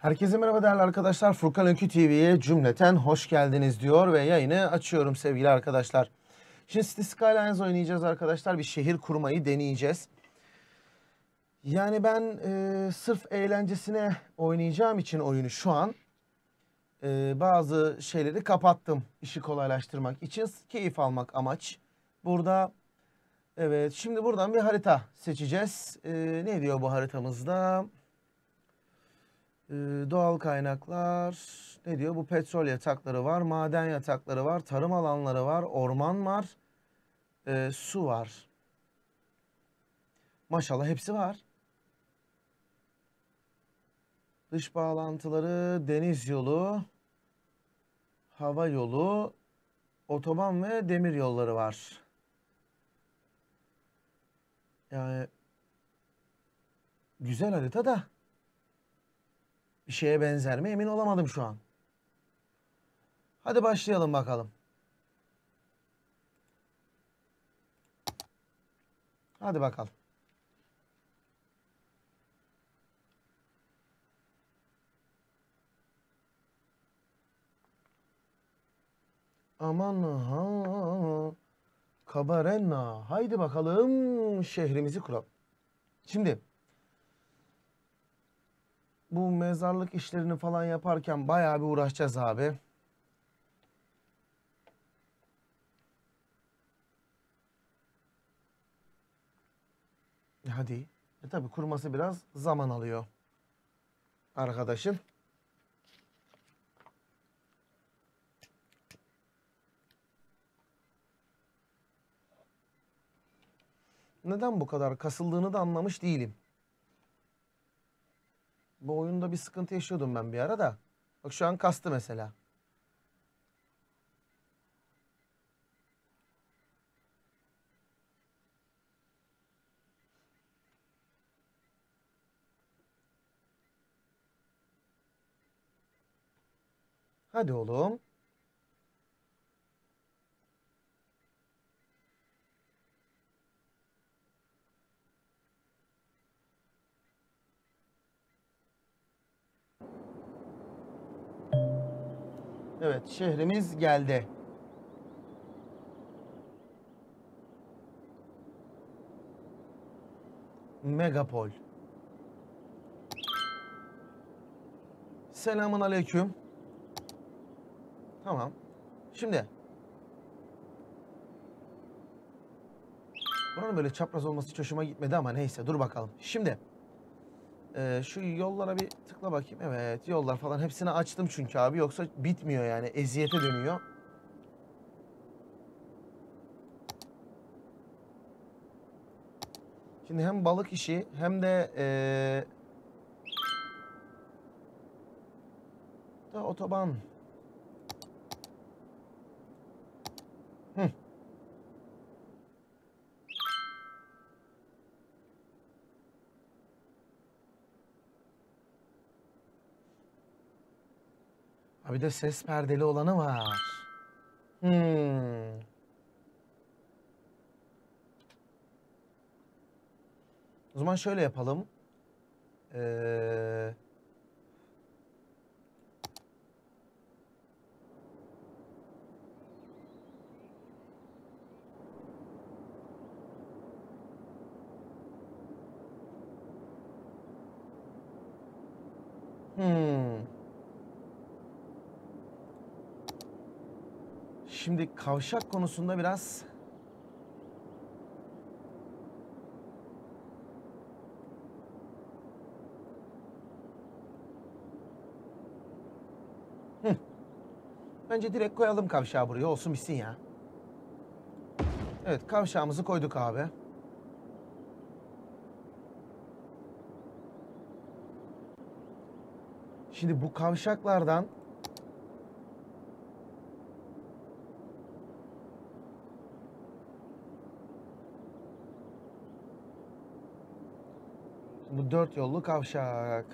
Herkese merhaba değerli arkadaşlar. Furkan Öykü TV'ye cümleten hoş geldiniz diyor ve yayını açıyorum sevgili arkadaşlar. Şimdi City Skylines oynayacağız arkadaşlar. Bir şehir kurmayı deneyeceğiz. Yani ben sırf eğlencesine oynayacağım için oyunu şu an bazı şeyleri kapattım. İşi kolaylaştırmak için, keyif almak amaç. Burada evet, şimdi buradan bir harita seçeceğiz. Ne diyor bu haritamızda? Doğal kaynaklar, ne diyor? Bu petrol yatakları var, maden yatakları var, tarım alanları var, orman var, su var. Maşallah hepsi var. Dış bağlantıları, deniz yolu, hava yolu, otoban ve demir yolları var. Yani güzel harita da bir şeye benzer mi emin olamadım şu an. Hadi başlayalım bakalım. Hadi bakalım. Aman ha. Kabarenna. Haydi bakalım şehrimizi kuralım. Şimdi bu mezarlık işlerini falan yaparken bayağı bir uğraşacağız abi. Hadi. Tabii kurması biraz zaman alıyor arkadaşın. Neden bu kadar kasıldığını da anlamış değilim. Bu oyunda bir sıkıntı yaşıyordum ben bir ara da. Bak şu an kastı mesela. Hadi oğlum. Evet, şehrimiz geldi. Megapol. Selamun aleyküm. Tamam. Şimdi buranın böyle çapraz olması hiç hoşuma gitmedi ama neyse dur bakalım. Şimdi şu yollara bir tıkla bakayım. Evet, yollar falan hepsini açtım çünkü abi, yoksa bitmiyor yani, eziyete dönüyor. Şimdi hem balık işi hem de otoban. Hı. Ha, bir de ses perdeli olanı var. Hmm. O zaman şöyle yapalım. Ee, hmm. Şimdi kavşak konusunda biraz bence direkt koyalım kavşağı buraya, olsun bitsin ya. Evet, kavşağımızı koyduk abi. Şimdi bu kavşaklardan bu 4 yollu kavşak.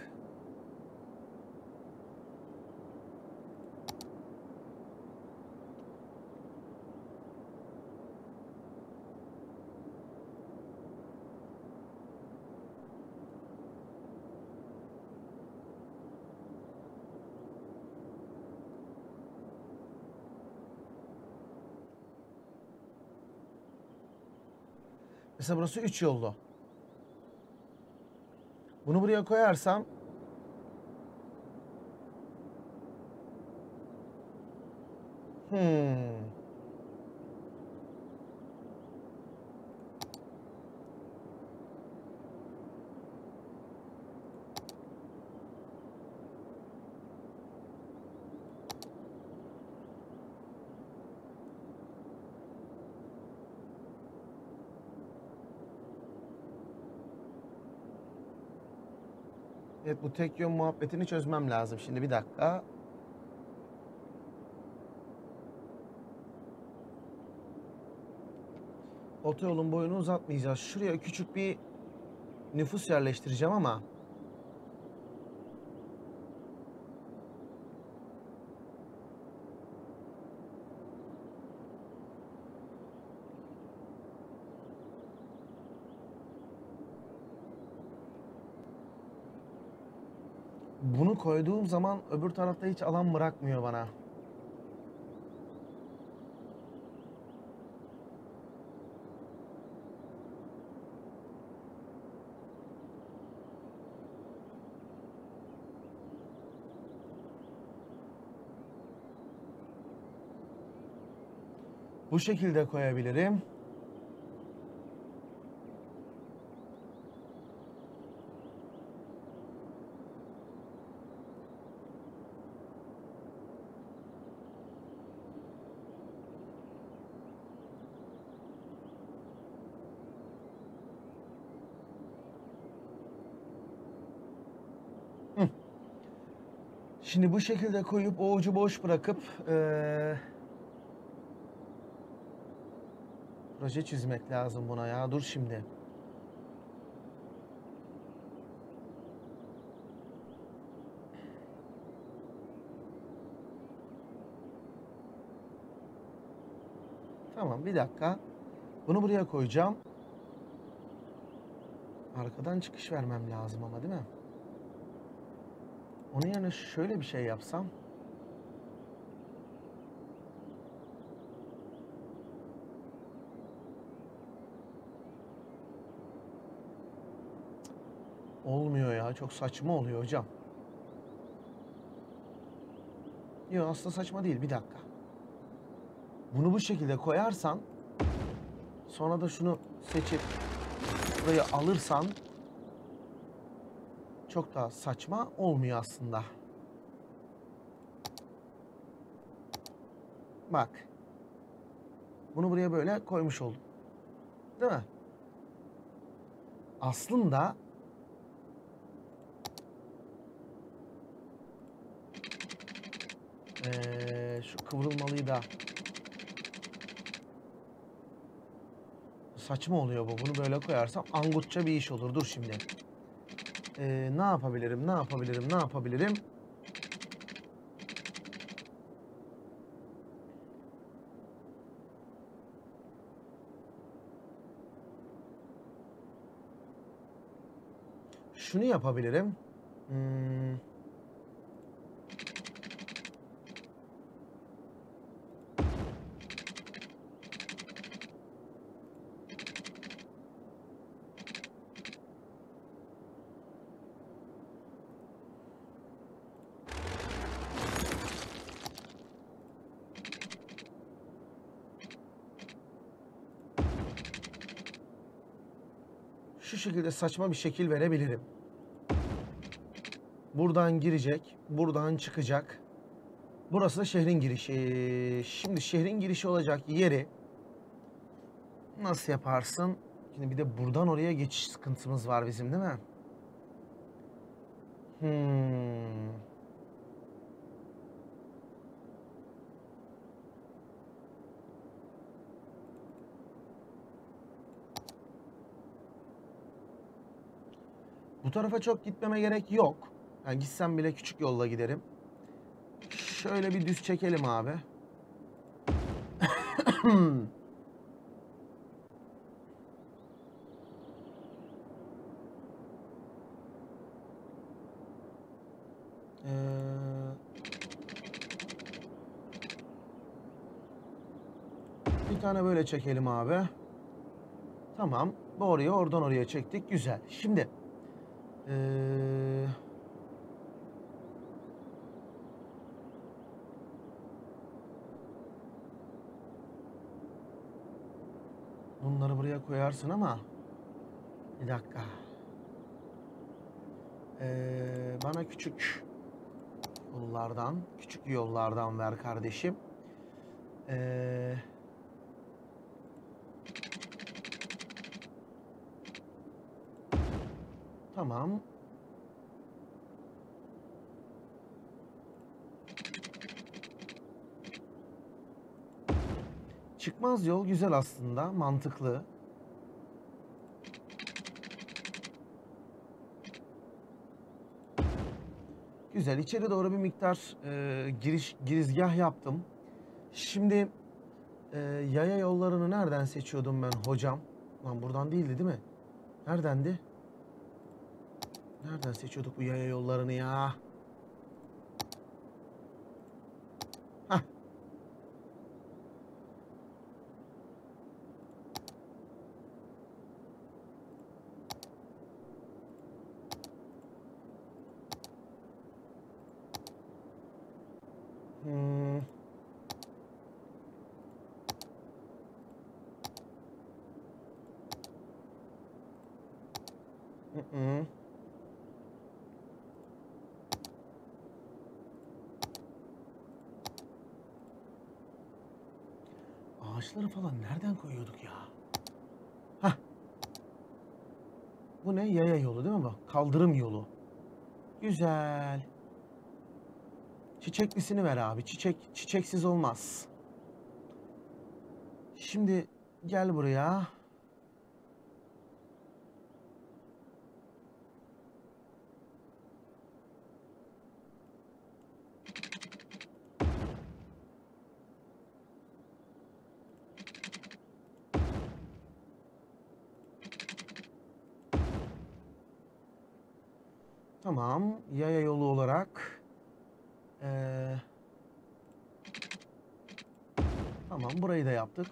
Mesela burası 3 yollu. Bunu buraya koyarsam Evet, bu tek yön muhabbetini çözmem lazım. Şimdi bir dakika. Otoyolun boyunu uzatmayacağız. Şuraya küçük bir nüfus yerleştireceğim ama bunu koyduğum zaman öbür tarafta hiç alan bırakmıyor bana. Bu şekilde koyabilirim. Şimdi bu şekilde koyup o ucu boş bırakıp proje çizmek lazım buna ya. Dur şimdi. Tamam, bir dakika. Bunu buraya koyacağım. Arkadan çıkış vermem lazım ama, değil mi? Onun yerine şöyle bir şey yapsam. Olmuyor ya. Çok saçma oluyor hocam. Yok, aslında saçma değil. Bir dakika. Bunu bu şekilde koyarsan, sonra da şunu seçip burayı alırsan çok daha saçma olmuyor aslında. Bak. Bunu buraya böyle koymuş oldum. Değil mi? Aslında şu kıvrılmalıyı da saçma oluyor bu. Bunu böyle koyarsam angutça bir iş olur. Dur şimdi. Ne yapabilirim? Ne yapabilirim? Ne yapabilirim? Şunu yapabilirim. Şu şekilde saçma bir şekil verebilirim. Buradan girecek, buradan çıkacak. Burası da şehrin girişi. Şimdi şehrin girişi olacak yeri nasıl yaparsın? Şimdi bir de buradan oraya geçiş sıkıntımız var bizim, değil mi? Bu tarafa çok gitmeme gerek yok. Yani gitsem bile küçük yolla giderim. Şöyle bir düz çekelim abi. Bir tane böyle çekelim abi. Tamam. Boruyu oradan oraya çektik. Güzel. Şimdi bunları buraya koyarsın ama bir dakika. Bana küçük yollardan ver kardeşim. Tamam. Çıkmaz yol güzel aslında, mantıklı. Güzel. İçeri doğru bir miktar girizgah yaptım. Şimdi yaya yollarını nereden seçiyordum ben hocam? Lan buradan değildi değil mi? Neredendi? Nereden seçiyorduk bu yaya yollarını ya? Hah. Hmm. Hı. Ağaçları falan nereden koyuyorduk ya? Hah. Bu ne? Yaya yolu değil mi bu? Kaldırım yolu. Güzel. Çiçeklisini ver abi. Çiçeksiz olmaz. Şimdi gel buraya. Tamam. Yaya yolu olarak. Tamam. Burayı da yaptık.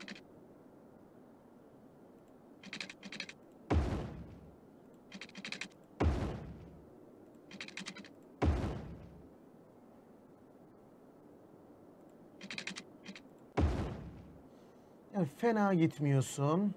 Yani fena gitmiyorsun.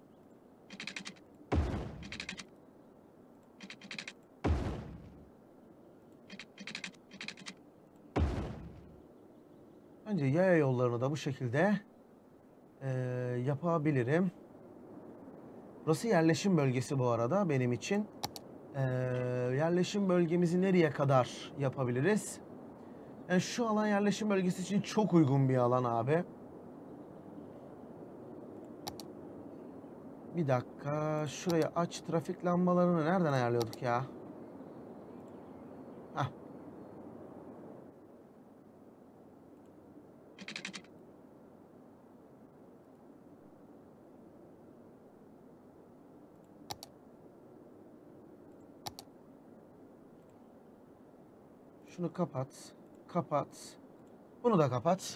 Bence yaya yollarını da bu şekilde yapabilirim. Burası yerleşim bölgesi bu arada benim için. Yerleşim bölgemizi nereye kadar yapabiliriz? Yani şu alan yerleşim bölgesi için çok uygun bir alan abi. Bir dakika. Şurayı aç. Trafik lambalarını nereden ayarlıyorduk ya? Heh. Şunu kapat. Kapat. Bunu da kapat.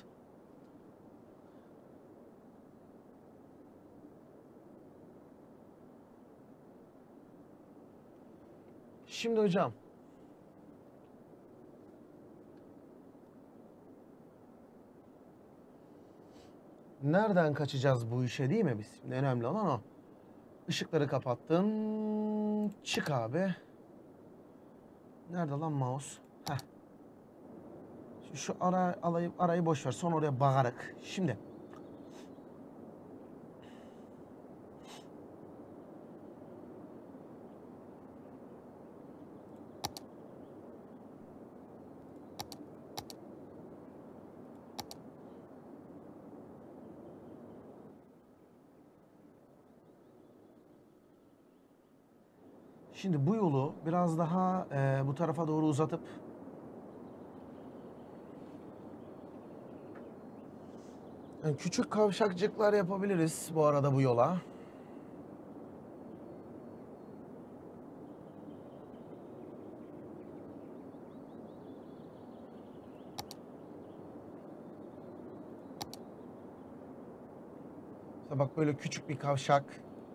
Şimdi hocam. Nereden kaçacağız bu işe değil mi biz? Şimdi önemli olan o. Işıkları kapattın. Çık abi. Nerede lan mouse? Heh. Şu arayı boş ver. Sonra oraya bakarık. Şimdi. Şimdi bu yolu biraz daha bu tarafa doğru uzatıp yani küçük kavşakcıklar yapabiliriz bu arada bu yola. İşte bak böyle küçük bir kavşak.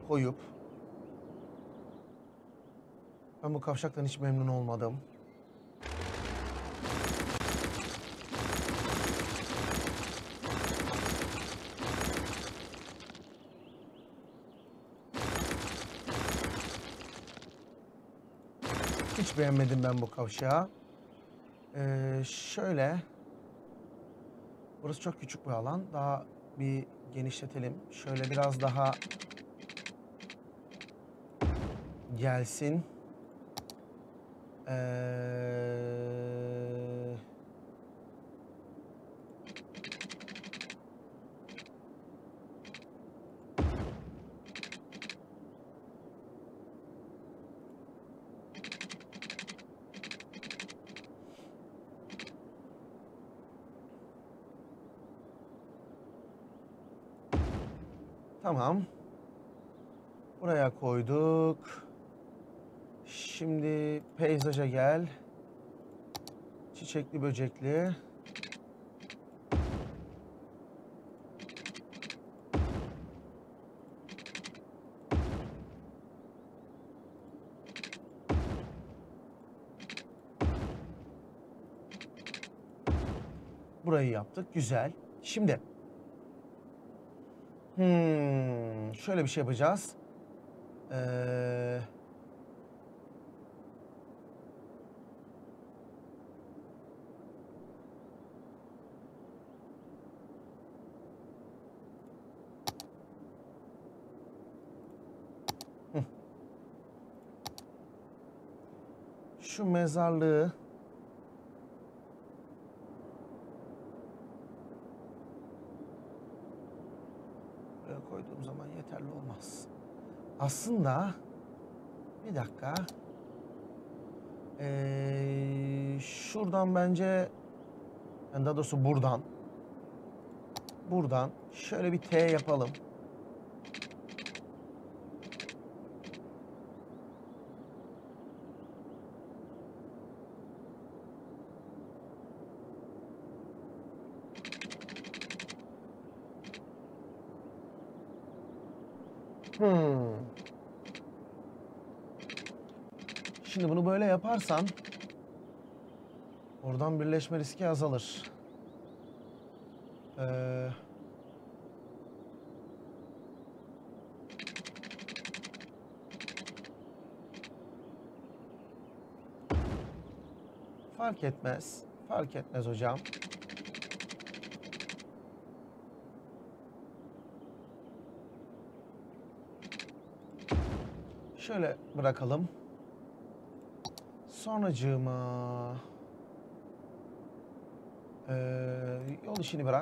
koyup, ben bu kavşaktan hiç memnun olmadım. Hiç beğenmedim ben bu kavşağı. Şöyle. Burası çok küçük bir alan. Daha bir genişletelim. Şöyle biraz daha gelsin. Tamam. Buraya koyduk. Şimdi peyzaja gel. Çiçekli böcekli. Burayı yaptık. Güzel. Şimdi şöyle bir şey yapacağız. Şu mezarlığı buraya koyduğum zaman yeterli olmaz. Aslında bir dakika. Şuradan bence, yani daha doğrusu buradan şöyle bir T yapalım. Şimdi bunu böyle yaparsam oradan birleşme riski azalır. Fark etmez. Fark etmez hocam. Şöyle bırakalım. Sonracığıma yol işini bırak.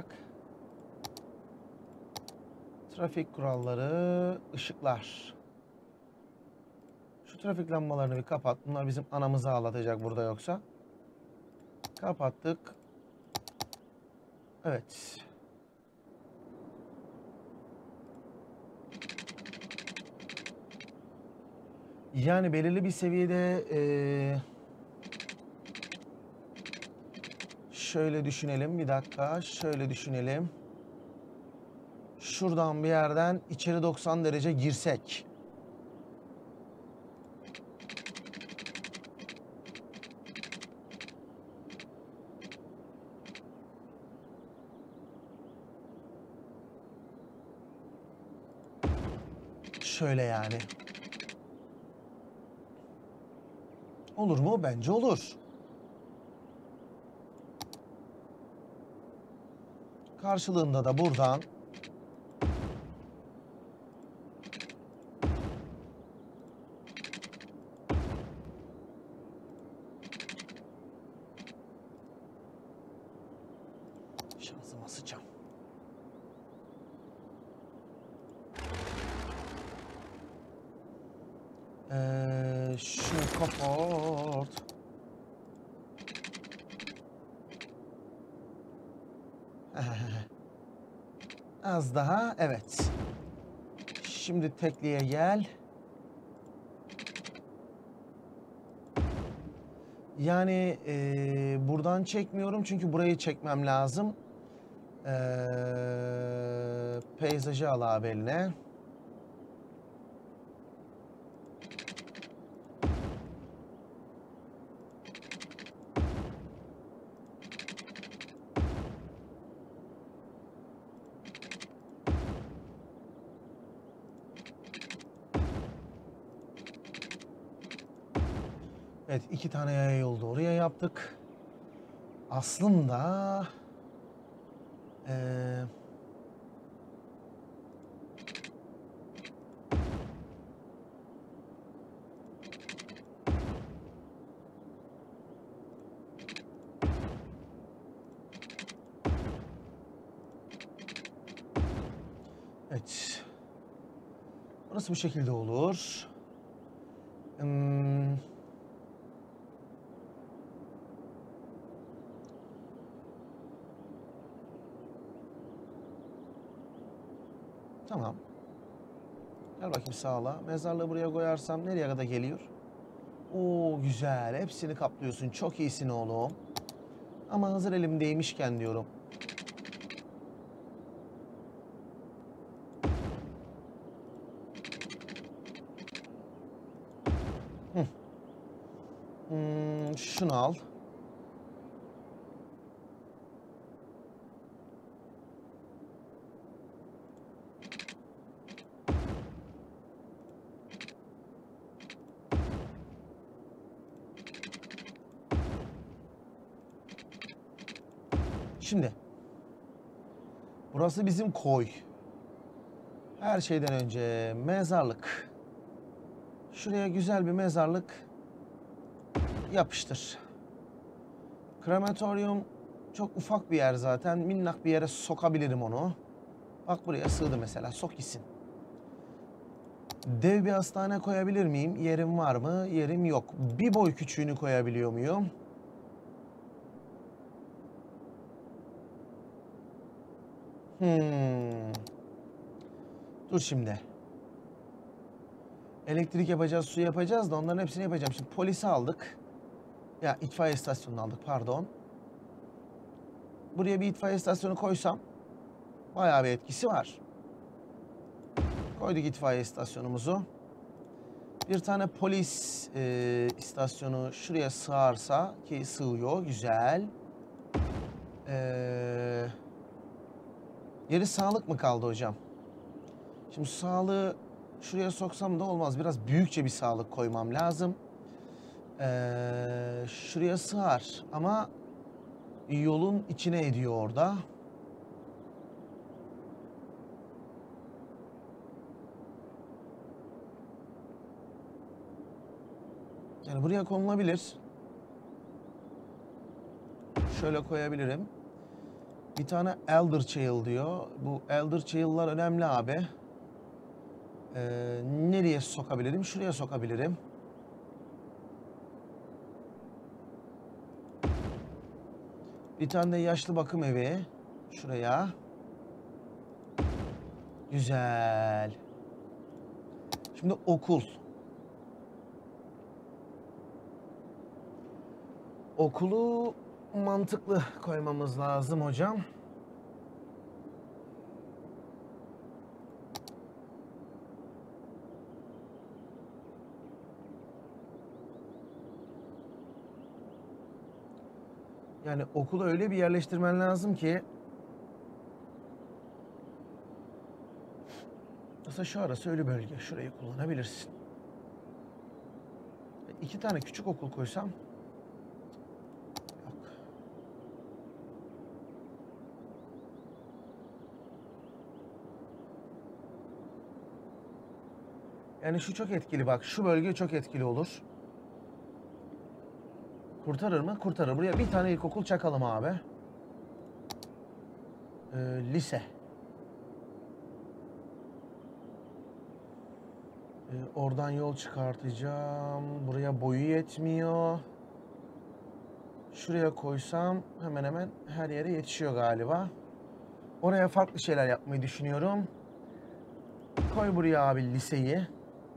Trafik kuralları, ışıklar. Şu trafik lambalarını bir kapat. Bunlar bizim anamızı ağlatacak burada yoksa. Kapattık. Evet. Yani belirli bir seviyede şöyle düşünelim. Bir dakika. Şöyle düşünelim. Şuradan bir yerden içeri 90 derece girsek. Şöyle yani. Olur mu? Bence olur. Karşılığında da buradan şansıma sıçacağım. Şu kapat. Az daha, evet. Şimdi tekliğe gel. Yani buradan çekmiyorum çünkü burayı çekmem lazım. Peyzajı al abi eline. Evet, 2 tane yaya yolu da oraya yaptık. Aslında eee, evet. Burası bu şekilde olur. Hmm, tamam. Gel bakayım sağla. Mezarlığı buraya koyarsam nereye kadar geliyor? Oo güzel. Hepsini kaplıyorsun. Çok iyisin oğlum. Ama hazır elimdeymişken diyorum. Şunu al. Şimdi. Burası bizim koy. Her şeyden önce mezarlık. Şuraya güzel bir mezarlık yapıştır. Krematoryum çok ufak bir yer zaten. Minnak bir yere sokabilirim onu. Bak buraya sığdı mesela. Sok gitsin. Dev bir hastane koyabilir miyim? Yerim var mı? Yerim yok. Bir boy küçüğünü koyabiliyor muyum? Dur şimdi. Elektrik yapacağız, su yapacağız da onların hepsini yapacağım. Şimdi polisi aldık. Ya itfaiye istasyonunu aldık pardon. Buraya bir itfaiye istasyonu koysam bayağı bir etkisi var. Koyduk itfaiye istasyonumuzu. Bir tane polis istasyonu şuraya sığarsa ki sığıyor güzel. Geri sağlık mı kaldı hocam? Şimdi sağlığı şuraya soksam da olmaz. Biraz büyükçe bir sağlık koymam lazım. Şuraya sığar ama yolun içine ediyor orada. Yani buraya konulabilir. Şöyle koyabilirim. Bir tane Elder Child diyor. Bu Elder Child'lar önemli abi. Nereye sokabilirim? Şuraya sokabilirim. Bir tane de yaşlı bakım evi. Şuraya. Güzel. Şimdi okul. Okulu mantıklı koymamız lazım hocam. Yani okulu öyle bir yerleştirmen lazım ki aslında şu arası ölü bölge. Şurayı kullanabilirsin. 2 tane küçük okul koysam yok. Yani şu çok etkili bak. Şu bölge çok etkili olur. Kurtarır mı? Kurtarır. Buraya bir tane ilkokul çakalım abi. Lise. Oradan yol çıkartacağım. Buraya boyu yetmiyor. Şuraya koysam hemen hemen her yere yetişiyor galiba. Oraya farklı şeyler yapmayı düşünüyorum. Koy buraya abi liseyi.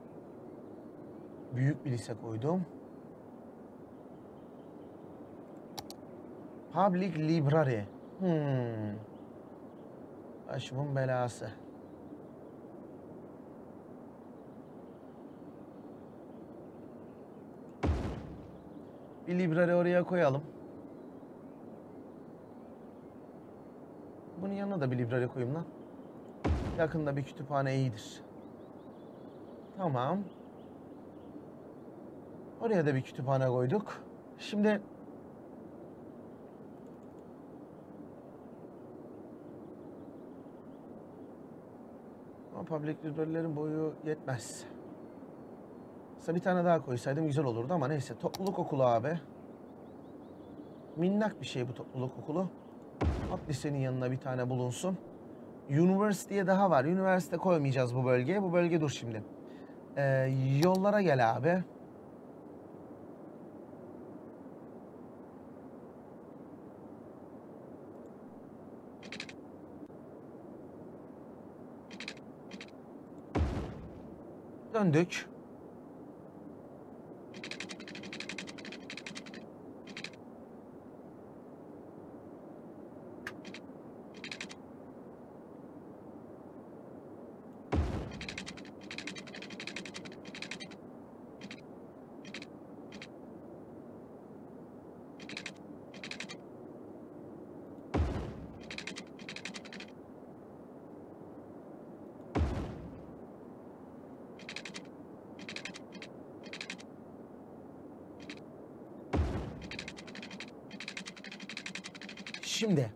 Büyük bir lise koydum. Public Library. Başımın belası. Bir library oraya koyalım. Bunun yanına da bir library koyayım lan. Yakında bir kütüphane iyidir. Tamam. Oraya da bir kütüphane koyduk. Şimdi ama public library'lerin boyu yetmez. Aslında bir tane daha koysaydım güzel olurdu ama neyse. Topluluk okulu abi. Minnak bir şey bu topluluk okulu. At lisenin yanına bir tane bulunsun. Üniversiteye daha var. Üniversite koymayacağız bu bölgeye. Bu bölge dur şimdi. Yollara gel abi. Döndük. Şimdi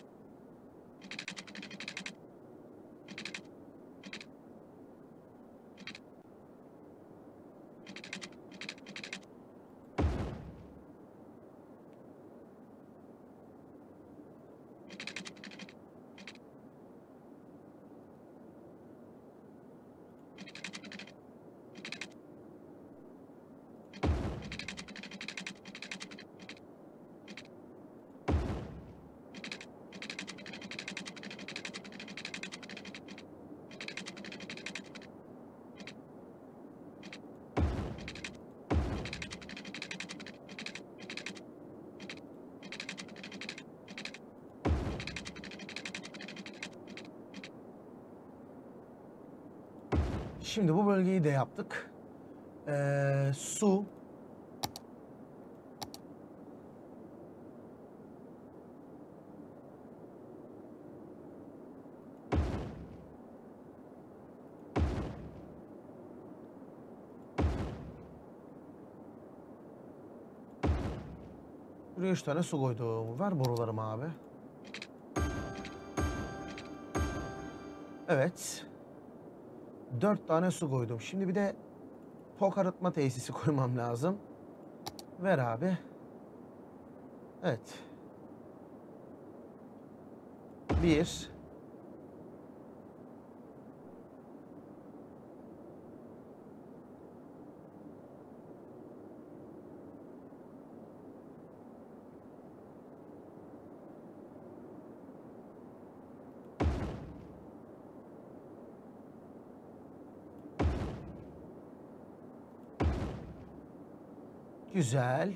Şimdi bu bölgeyi de yaptık. Su. Buraya 3 tane su koydum. Ver borularımı abi. Evet. 4 tane su koydum. Şimdi bir de tok arıtma tesisi koymam lazım. Ver abi. Evet. 1. Güzel.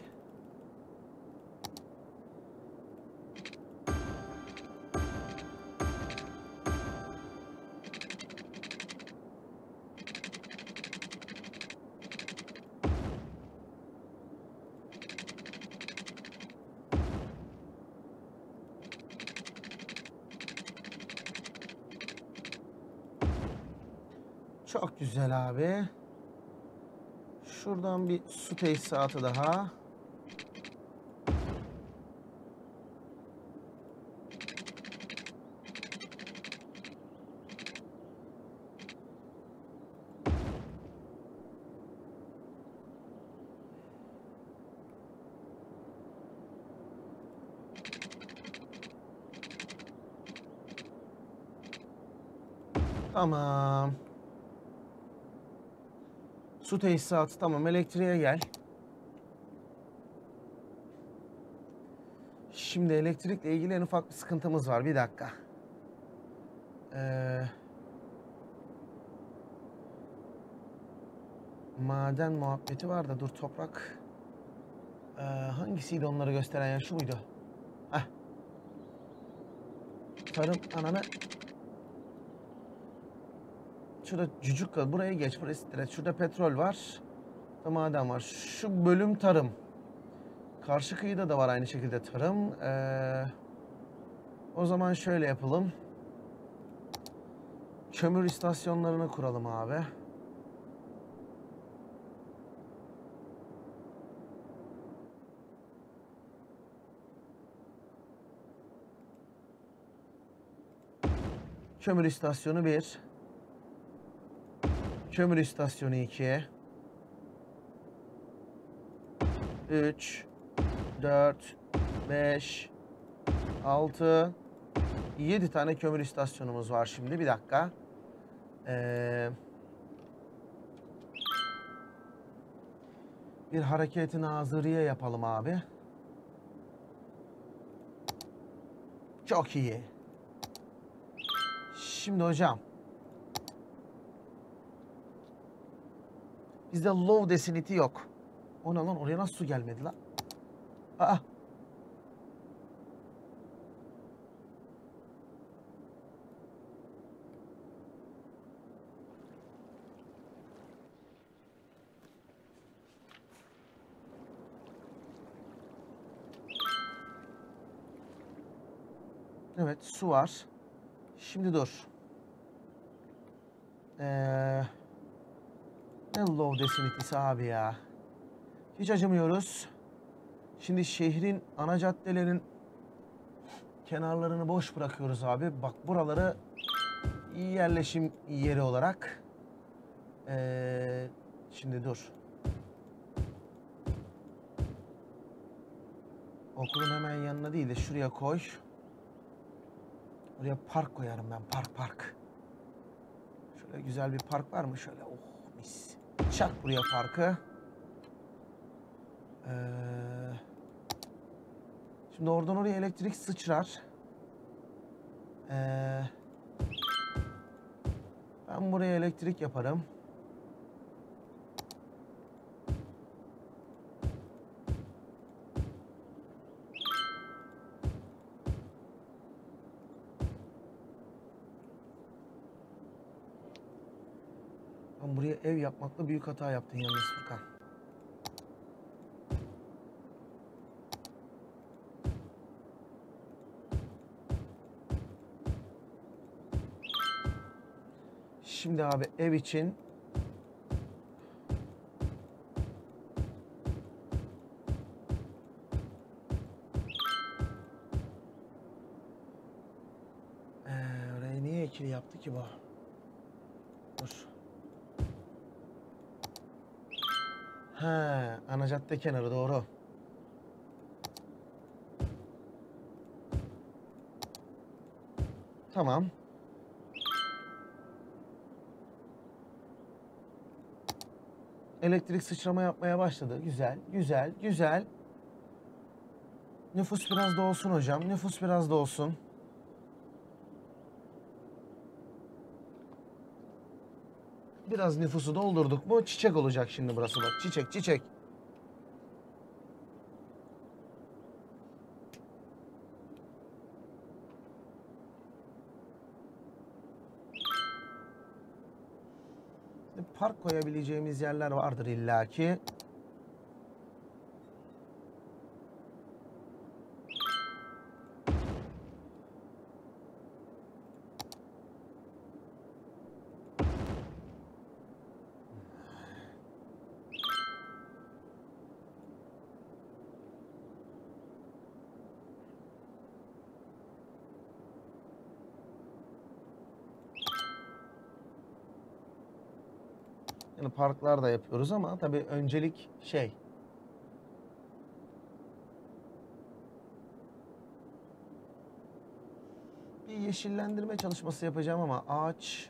Çok güzel abi. Şuradan bir su tesisatı daha. Tamam. Su tesisatı tamam. Elektriğe gel. Şimdi elektrikle ilgili en ufak bir sıkıntımız var. Bir dakika. Maden muhabbeti var da dur toprak. Hangisiydi onları gösteren yer? Şu muydu? Heh. Tarım ananı. Şurada cücük var. Buraya geç. Burası direkt. Şurada petrol var. Burada maden var. Şu bölüm tarım. Karşı kıyıda da var aynı şekilde tarım. O zaman şöyle yapalım. Kömür istasyonlarını kuralım abi. Kömür istasyonu 1. Kömür istasyonu 2. 3. 4. 5. 6. 7 tane kömür istasyonumuz var şimdi. Bir dakika. Bir hareket-i nazırıye yapalım abi. Çok iyi. Şimdi hocam. Bizde low desiniti yok. O ne lan? Oraya nasıl su gelmedi lan? Aa. Evet, su var. Şimdi dur. Ne low desinitisi abi ya. Hiç acımıyoruz. Şimdi şehrin ana caddelerin kenarlarını boş bırakıyoruz abi. Bak buraları yerleşim yeri olarak. Şimdi dur. Okulun hemen yanına değil de şuraya koy. Oraya park koyarım ben. Park. Şöyle güzel bir park var mı? Şöyle oh mis. Çak buraya parkı. Şimdi oradan oraya elektrik sıçrar. Ben buraya elektrik yaparım. Ben buraya ev yapmakla büyük hata yaptın yalnız Furkan. Şimdi abi ev için orayı niye ikili yaptı ki bu? Dur. He, ana cadde kenarı doğru. Tamam. Elektrik sıçrama yapmaya başladı. Güzel. Nüfus biraz da olsun hocam. Nüfus biraz da olsun. Biraz nüfusu doldurduk mu çiçek olacak şimdi burası bak. Çiçek. Park koyabileceğimiz yerler vardır illaki. Yani parklar da yapıyoruz ama tabii öncelik şey. Bir yeşillendirme çalışması yapacağım ama ağaç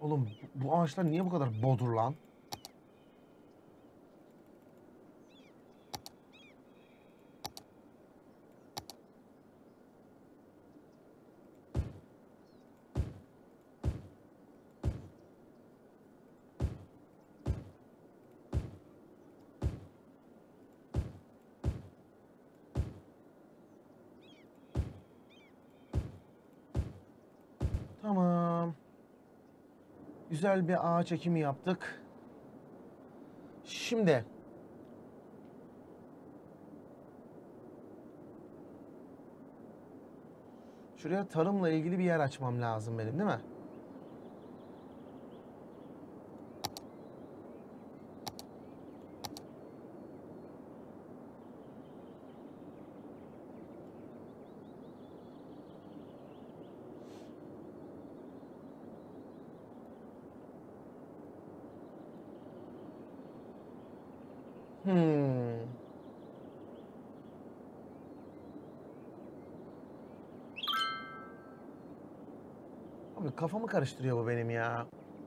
Oğlum bu ağaçlar niye bu kadar bodur lan? Tamam. Güzel bir ağaç ekimi yaptık. Şimdi şuraya tarımla ilgili bir yer açmam lazım benim, değil mi? Hmm. Abi kafamı karıştırıyor bu benim ya.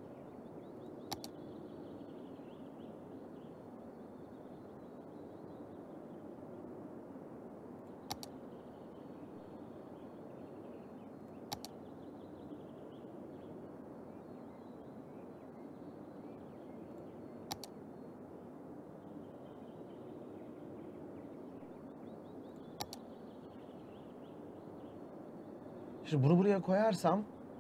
Şimdi bunu buraya koyarsam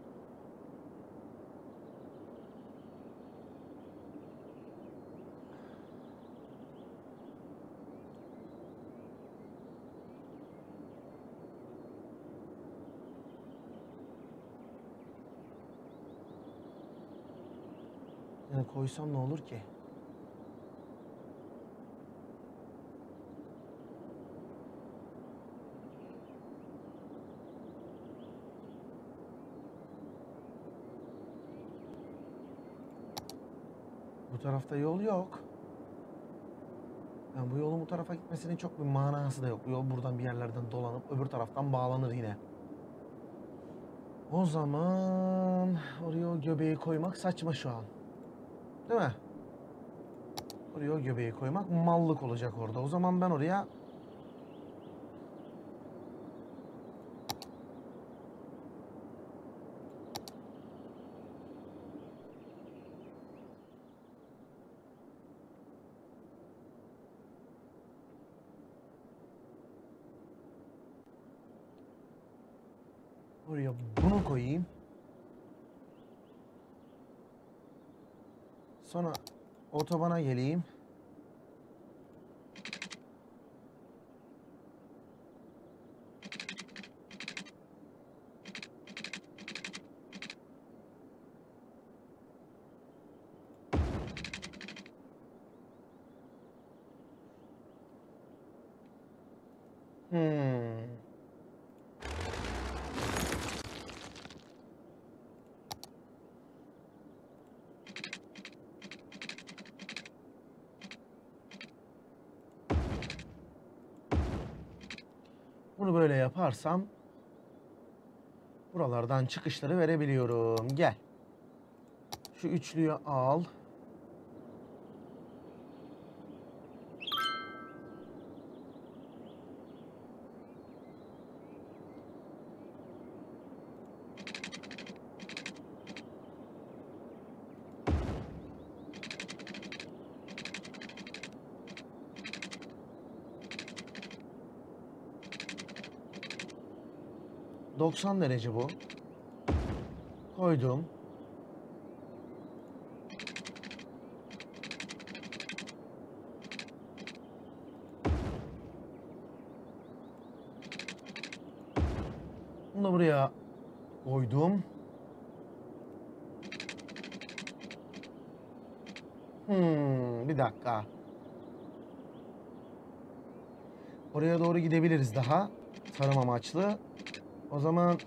yani koysam ne olur ki? Bu tarafta yol yok. Yani bu yolun bu tarafa gitmesinin çok bir manası da yok. Bu yol buradan bir yerlerden dolanıp öbür taraftan bağlanır yine. O zaman oraya o göbeği koymak saçma şu an. Değil mi? Oraya o göbeği koymak mallık olacak orada. O zaman ben oraya bunu koyayım. Sonra otobana geleyim. Hmm. Bunu böyle yaparsam buralardan çıkışları verebiliyorum. Gel. Şu üçlüyü al. ...90 derece bu. Koydum. Bunu da buraya koydum. Bir dakika. Oraya doğru gidebiliriz daha. Tarım amaçlı. O zaman...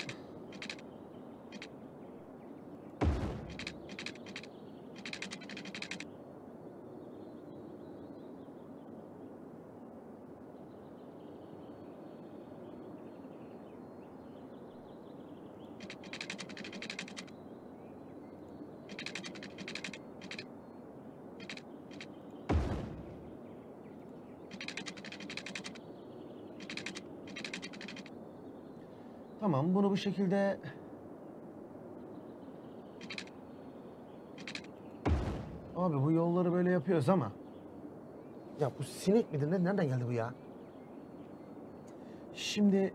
Tamam, bunu bu şekilde abi bu yolları böyle yapıyoruz ama ya bu sinek midir ne? Nereden geldi bu ya? Şimdi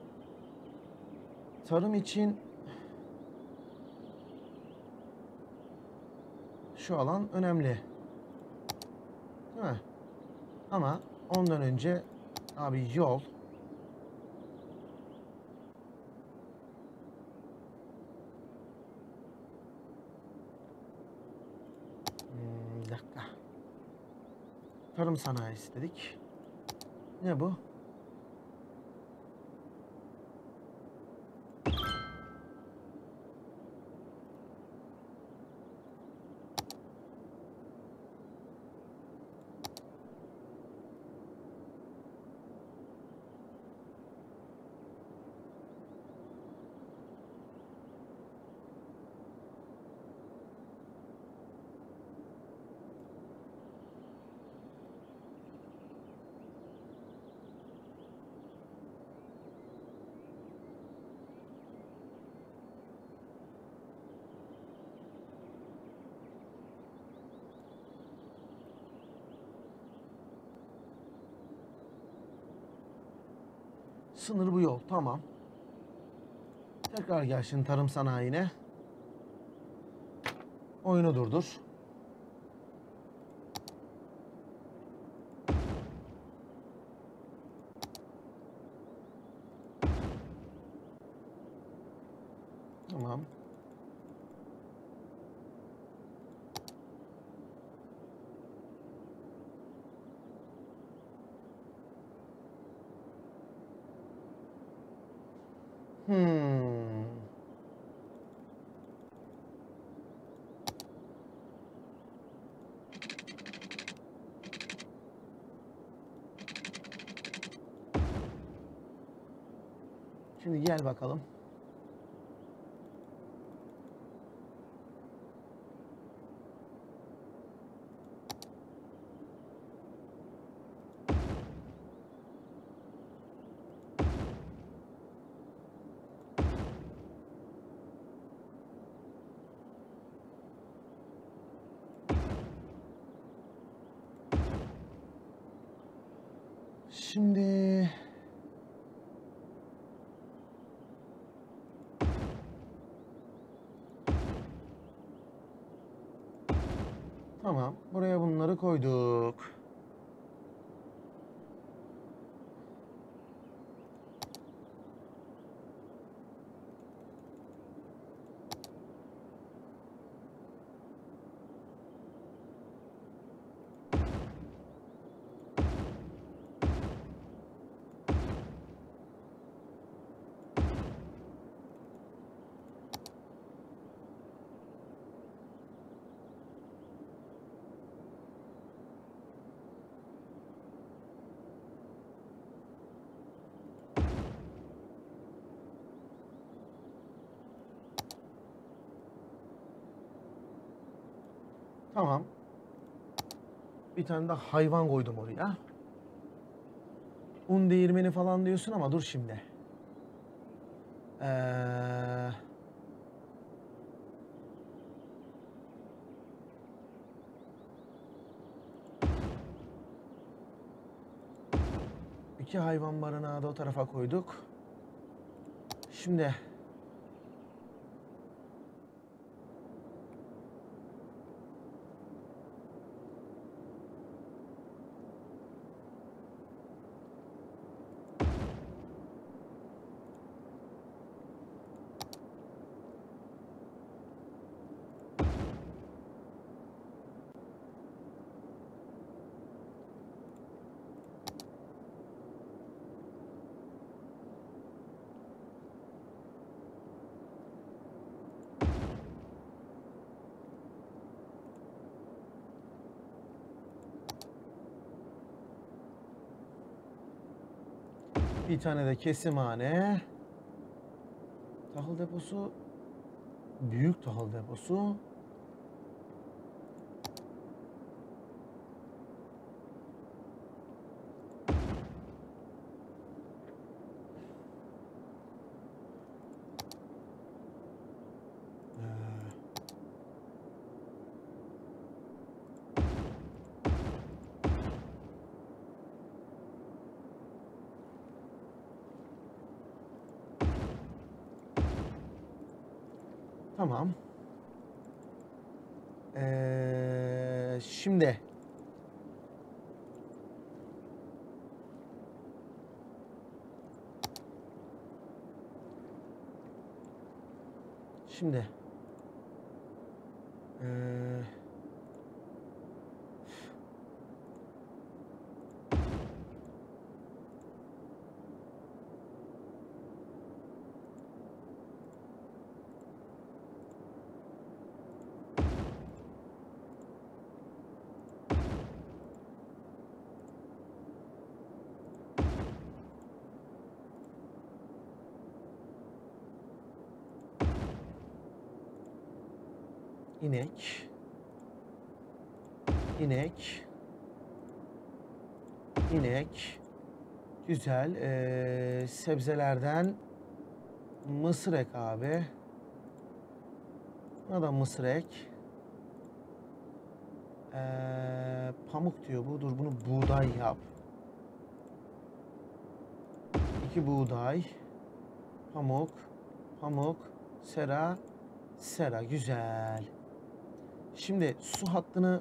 tarım için şu alan önemli. Değil mi? Ama ondan önce abi yol. Bir dakika. Tarım sanayisi dedik. Ne bu? Sınır bu yol. Tamam. Tekrar gel şimdi tarım sanayine. Oyunu durdur. Tamam. Hmm. Şimdi gel bakalım. Şimdi tamam. Buraya bunları koyduk. Tamam. Bir tane de hayvan koydum oraya. Un değirmeni falan diyorsun ama dur şimdi. Ee, 2 hayvan barınağı da o tarafa koyduk. Şimdi bir tane de kesimhane. Tahıl deposu. Büyük tahıl deposu. Tamam. Şimdi Şimdi inek, inek, inek. Güzel. Sebzelerden mısır ek abi. Buna da mısır ek. Pamuk diyor bu. Dur bunu buğday yap. 2 buğday. Pamuk. Pamuk. Sera. Sera. Güzel. Şimdi su hattını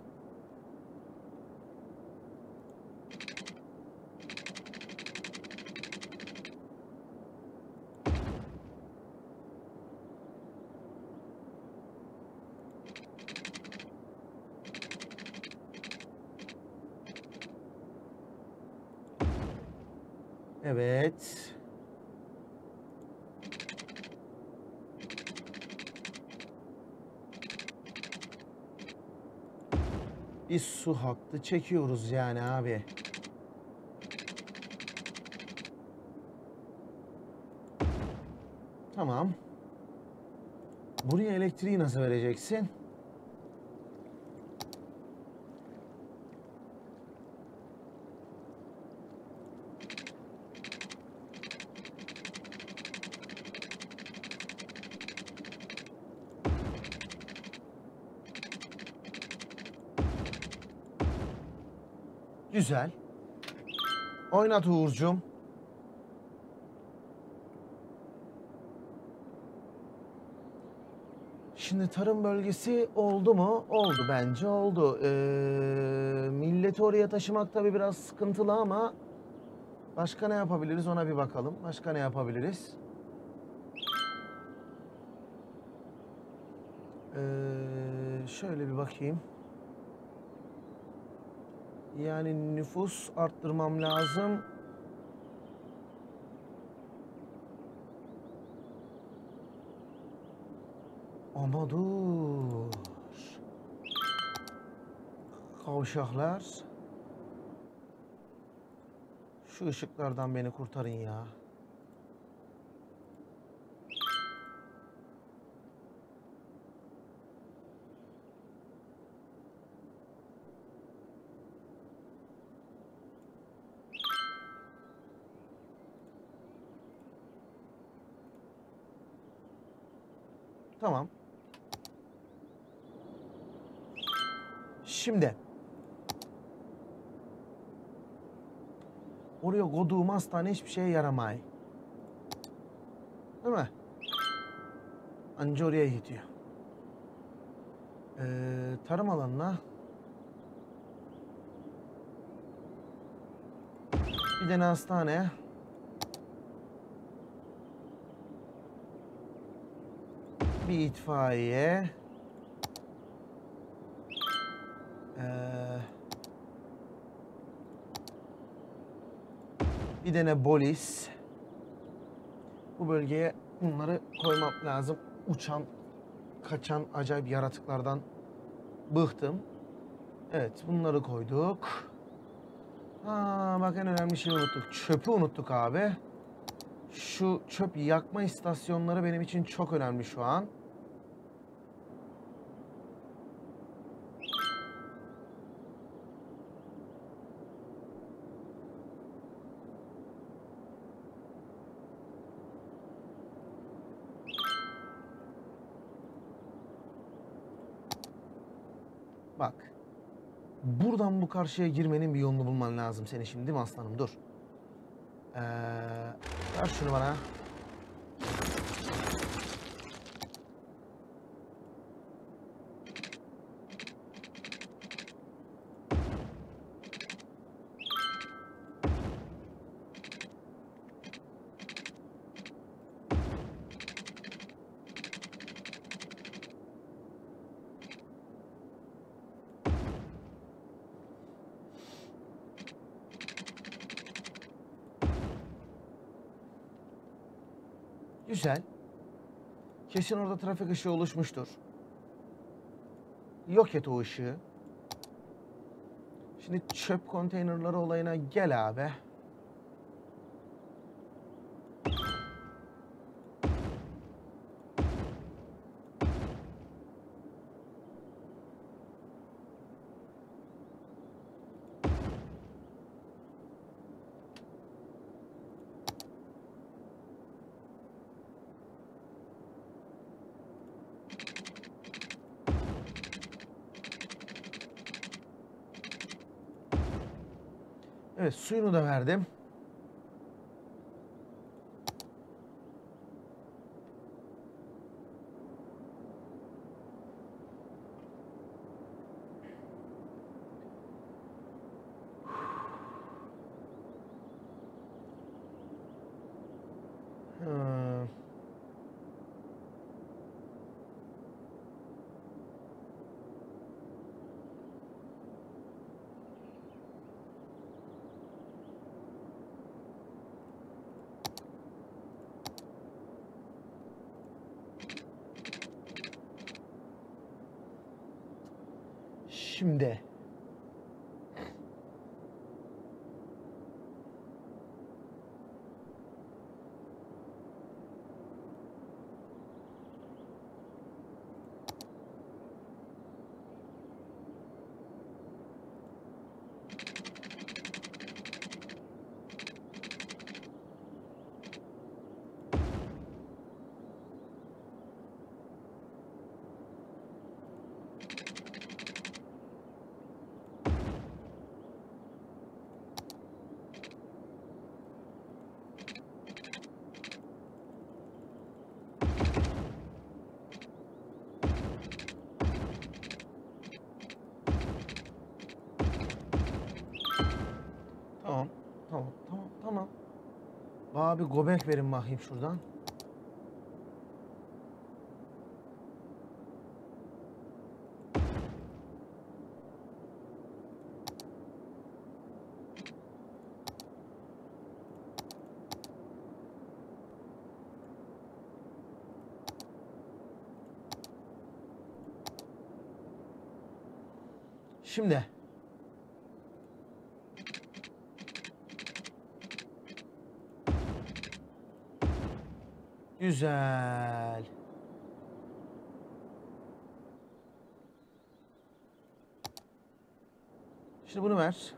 evet. Bir su hattı çekiyoruz yani abi. Tamam. Buraya elektriği nasıl vereceksin? Güzel. Oynat Uğur'cum. Şimdi tarım bölgesi oldu mu? Oldu bence oldu. Milleti oraya taşımak tabii biraz sıkıntılı ama başka ne yapabiliriz ona bir bakalım. Başka ne yapabiliriz? Şöyle bir bakayım. Yani nüfus arttırmam lazım. Ama dur. Kavşaklar. Şu ışıklardan beni kurtarın ya. Tamam. Şimdi oraya koyduğum hastane hiçbir şeye yaramay. Değil mi? Anca oraya gidiyor. Tarım alanına bir tane hastane. Bir itfaiye. Bir tane polis. Bu bölgeye bunları koymam lazım. Uçan, kaçan acayip yaratıklardan bıktım. Evet, bunları koyduk. Bak en önemli şeyi unuttuk. Çöpü unuttuk abi. Şu çöp yakma istasyonları benim için çok önemli şu an. Bak. Buradan bu karşıya girmenin bir yolunu bulman lazım seni şimdi değil mi aslanım? Dur. Ver şunu bana. Güzel. Kesin orada trafik ışığı oluşmuştur. Yok et o ışığı. Şimdi çöp konteynerları olayına gel abi. Evet, suyunu da verdim. Hmm. Şimdi tamam. Tamam. Bana bir göbek verin bakayım şuradan. Şimdi güzel. Şimdi bunu ver.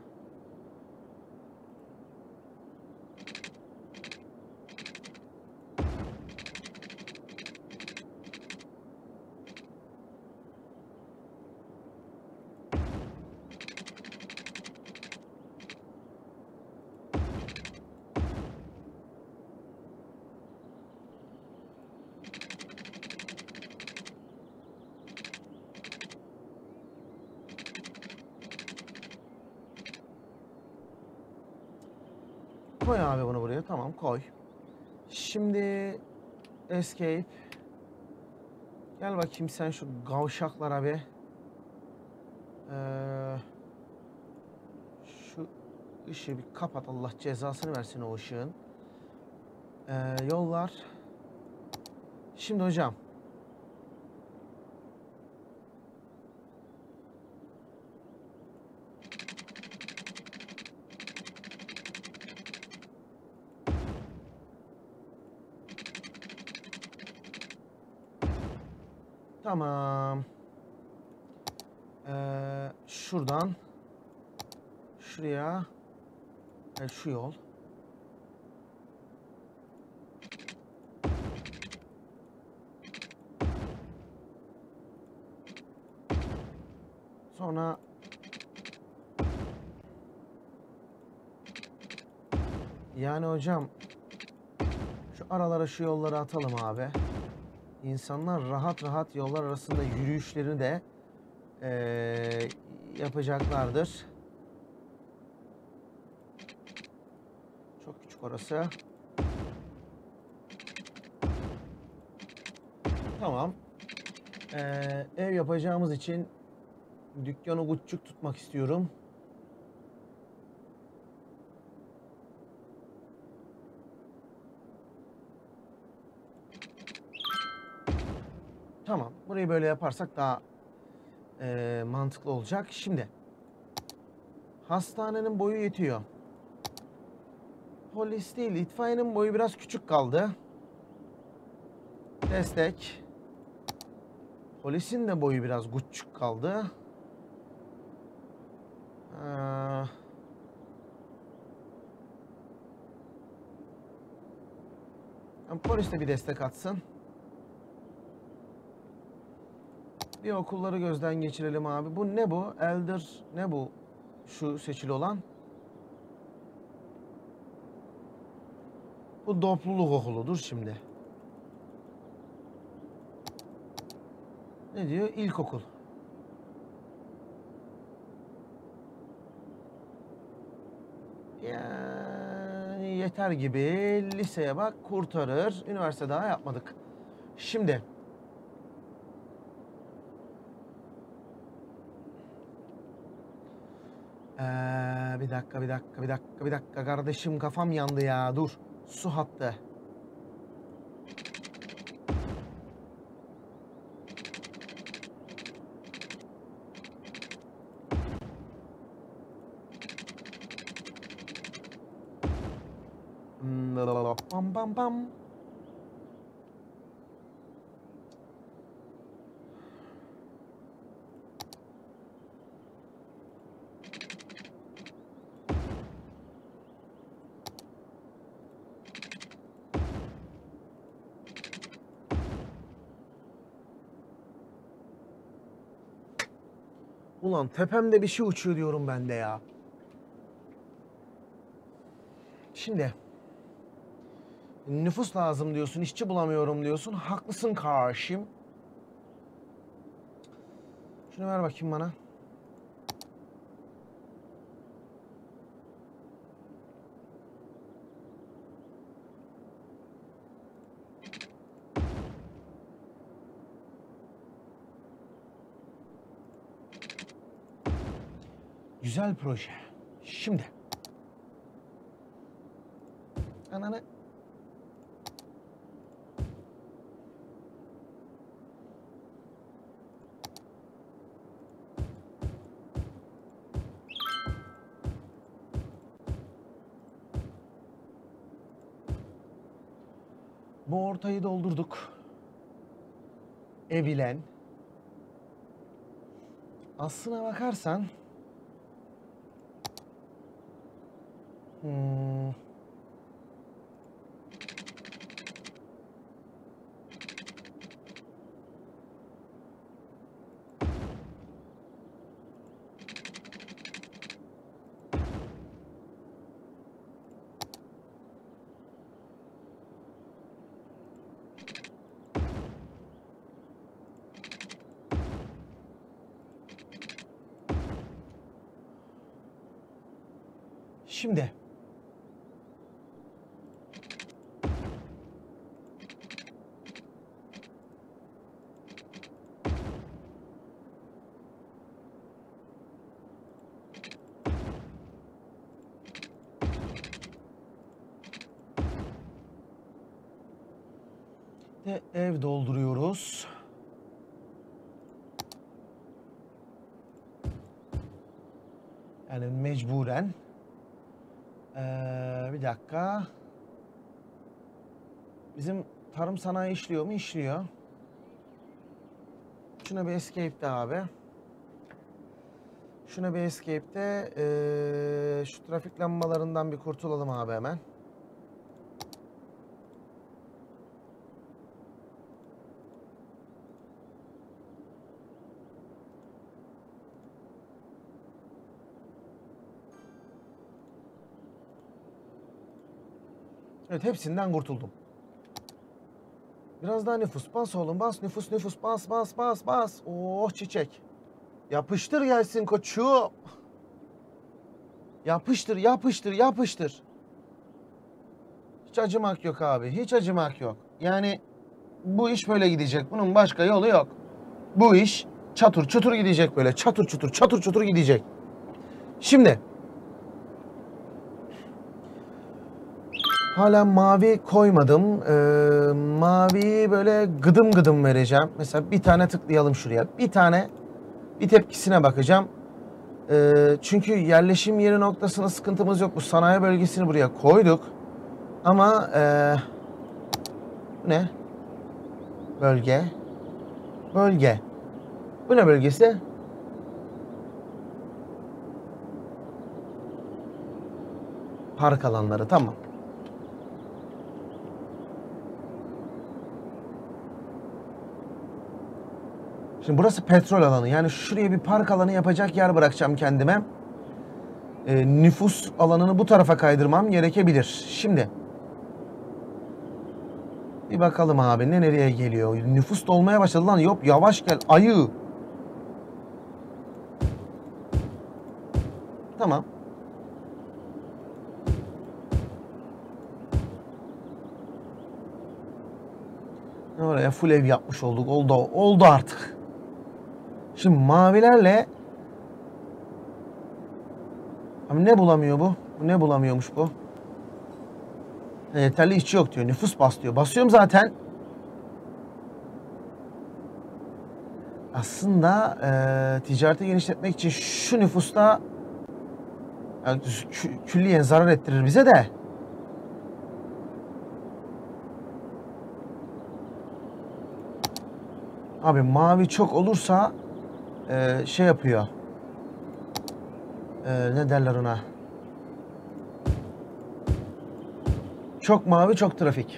Koy abi bunu buraya. Tamam, koy. Şimdi escape. Gel bakayım sen şu gavşaklara bir. Şu ışığı bir kapat, Allah cezasını versin o ışığın. Yollar. Şimdi hocam. Tamam. Şuradan şuraya, şu yol. Sonra yani hocam şu aralara şu yolları atalım abi. İnsanlar rahat rahat yollar arasında yürüyüşlerini de yapacaklardır. Çok küçük orası. Tamam. Ev yapacağımız için dükkanı küçük tutmak istiyorum. Tamam. Burayı böyle yaparsak daha mantıklı olacak. Şimdi hastanenin boyu yetiyor. Polis değil, itfaiyenin boyu biraz küçük kaldı. Destek. Polisin de boyu biraz küçük kaldı. Polis de bir destek atsın. Bir okulları gözden geçirelim abi. Bu ne bu? Elder ne bu? Şu seçili olan. Bu Dopluluk okuludur şimdi. Ne diyor? İlkokul. Yani yeter gibi. Liseye bak, kurtarır. Üniversite daha yapmadık. Şimdi bir dakika kardeşim, kafam yandı ya, dur. Su hattı. Bam bam bam. Ulan tepemde bir şey uçuyor diyorum ben de ya. Şimdi nüfus lazım diyorsun, işçi bulamıyorum diyorsun. Haklısın karşım. Şunu ver bakayım bana. Güzel proje. Şimdi. Ananı. Bu ortayı doldurduk. Evilen. Aslına bakarsan şimdi de ev dolduruyoruz. Yani mecburen. Bir dakika. Bizim tarım sanayi işliyor mu? İşliyor. Şuna bir escape de abi. Şuna bir escape de şu trafik lambalarından bir kurtulalım abi hemen. Evet, hepsinden kurtuldum. Biraz daha nüfus. Bas oğlum, bas. Nüfus, bas. Oh çiçek. Yapıştır gelsin koçum. Yapıştır. Hiç acımak yok abi. Hiç acımak yok. Yani bu iş böyle gidecek. Bunun başka yolu yok. Bu iş çatır çutur gidecek böyle. Çatır çutur gidecek. Şimdi Hala mavi koymadım. Maviyi böyle gıdım gıdım vereceğim. Mesela bir tane tıklayalım şuraya. Bir tepkisine bakacağım. Çünkü yerleşim yeri noktasına sıkıntımız yok. Bu sanayi bölgesini buraya koyduk. Ama bu ne? Bölge. Bölge. Bu ne bölgesi? Park alanları. Tamam. Şimdi burası petrol alanı. Yani şuraya bir park alanı yapacak yer bırakacağım kendime. Nüfus alanını bu tarafa kaydırmam gerekebilir. Şimdi bir bakalım abi nereye geliyor. Nüfus dolmaya başladı lan. Yok yavaş gel ayı. Tamam. Oraya full ev yapmış olduk. Oldu artık. Şimdi mavilerle abi ne bulamıyor bu? Ne bulamıyormuş bu? Yeterli işçi yok diyor. Nüfus bas diyor. Basıyorum zaten. Aslında ticareti genişletmek için şu nüfusta yani külliyen zarar ettirir bize de. Abi mavi çok olursa şey yapıyor. Ne derler ona? Çok mavi çok trafik.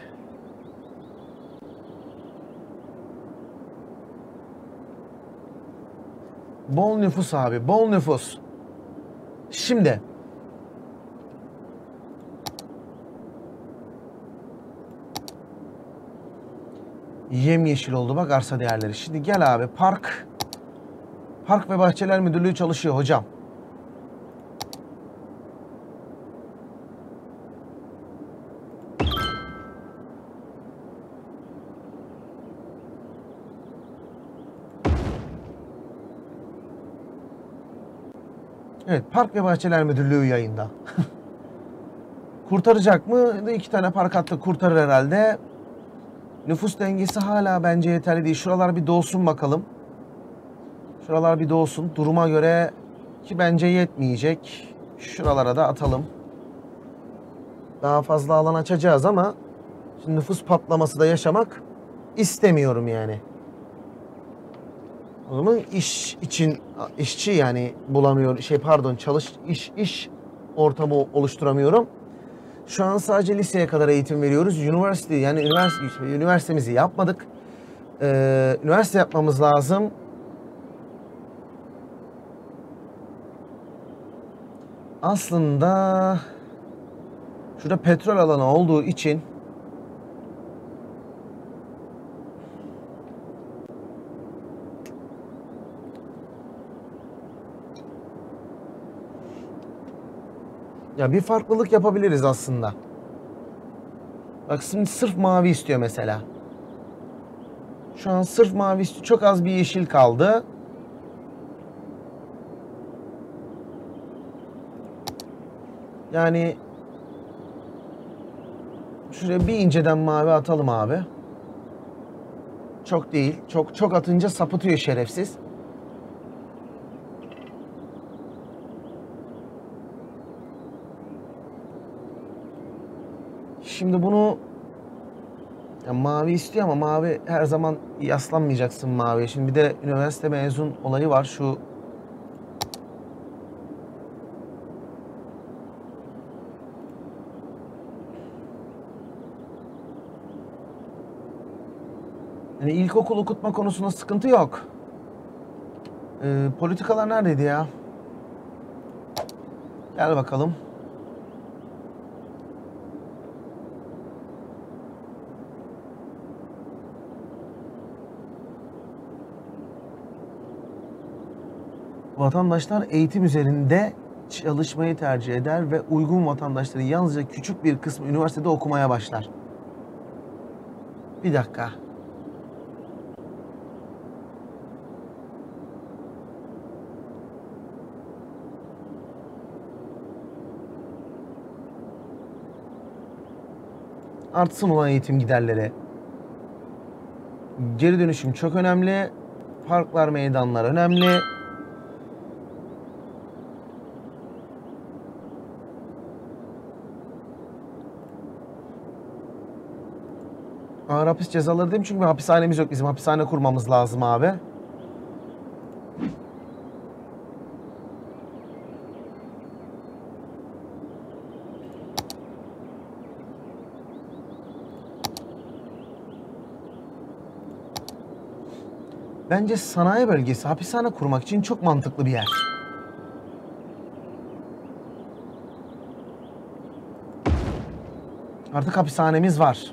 Bol nüfus abi, bol nüfus. Şimdi yemyeşil oldu bak arsa değerleri. Şimdi gel abi Park ve Bahçeler Müdürlüğü çalışıyor hocam. Evet, Park ve Bahçeler Müdürlüğü yayında. Kurtaracak mı? 2 tane park hattı kurtarır herhalde. Nüfus dengesi hala bence yeterli değil. Şuralar bir doğsun bakalım. Şuralar bir doğsun. Duruma göre ki bence yetmeyecek. Şuralara da atalım. Daha fazla alan açacağız ama şimdi nüfus patlaması da yaşamak istemiyorum yani. O zaman işçi yani bulamıyor. İş ortamı oluşturamıyorum. Şu an sadece liseye kadar eğitim veriyoruz. Üniversitemizi yapmadık. Üniversite yapmamız lazım. Aslında şurada petrol alanı olduğu için ya bir farklılık yapabiliriz aslında. Bak şimdi sırf mavi istiyor mesela. Şu an sırf mavi istiyor. Çok az bir yeşil kaldı. Yani şuraya bir inceden mavi atalım abi. Çok değil. Çok atınca sapıtıyor şerefsiz. Şimdi bunu ya mavi istiyor ama mavi her zaman yaslanmayacaksın maviye. Şimdi bir de üniversite mezun olayı var. Şu yani ilkokul okutma konusunda sıkıntı yok. Politikalar neredeydi ya? Gel bakalım. Vatandaşlar eğitim üzerinde çalışmayı tercih eder ve uygun vatandaşların yalnızca küçük bir kısmı üniversitede okumaya başlar. Bir dakika. Artsın olan eğitim giderleri. Geri dönüşüm çok önemli. Parklar, meydanlar önemli. Ağır hapis cezaları değil mi? Çünkü bir hapishanemiz yok bizim. Hapishane kurmamız lazım abi. Bence sanayi bölgesi hapishane kurmak için çok mantıklı bir yer. Artık hapishanemiz var.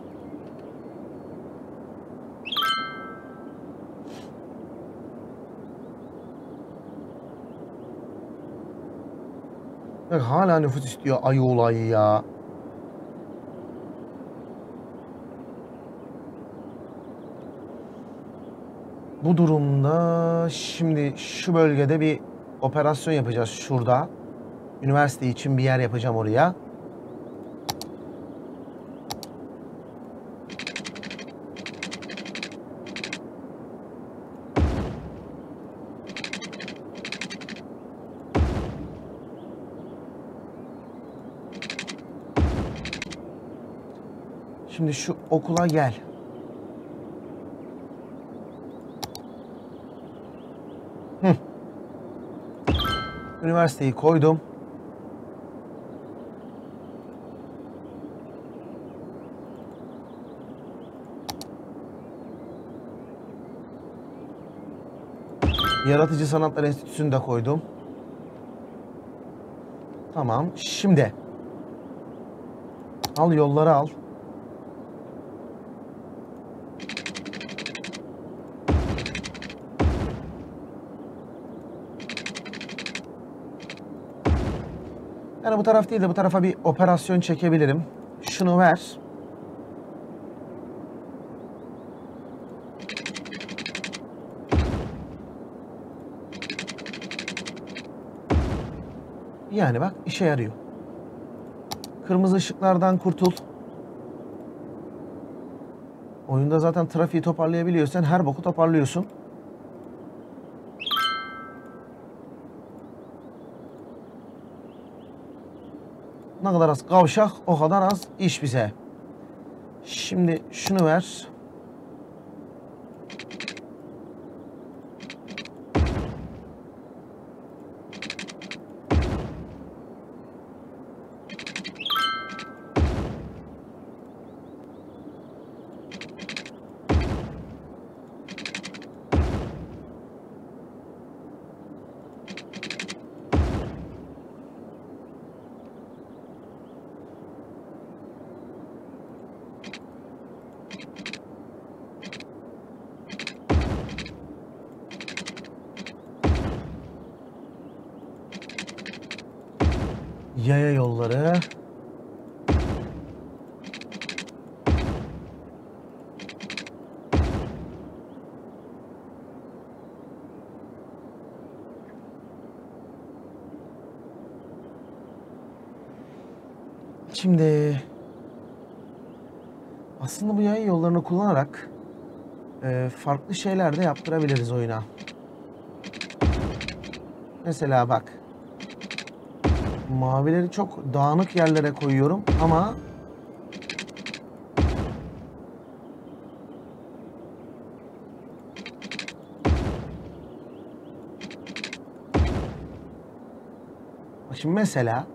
Bak hala nüfus istiyor ayı olayı ya. Bu durumda şimdi şu bölgede bir operasyon yapacağız şurada. Üniversite için bir yer yapacağım oraya. Şimdi şu okula gel. Üniversiteyi koydum. Yaratıcı Sanatlar Enstitüsü'nü de koydum. Tamam. Şimdi al yolları al. Yani bu taraf değil de bu tarafa bir operasyon çekebilirim. Şunu ver. Yani bak işe yarıyor. Kırmızı ışıklardan kurtul. Oyunda zaten trafiği toparlayabiliyorsan her boku toparlıyorsun. Ne kadar az kavşak o kadar az iş bize. Şimdi şunu ver. Yaya yolları. Şimdi aslında bu yaya yollarını kullanarak farklı şeyler de yaptırabiliriz oyuna. Mesela bak. Mavileri çok dağınık yerlere koyuyorum ama şimdi mesela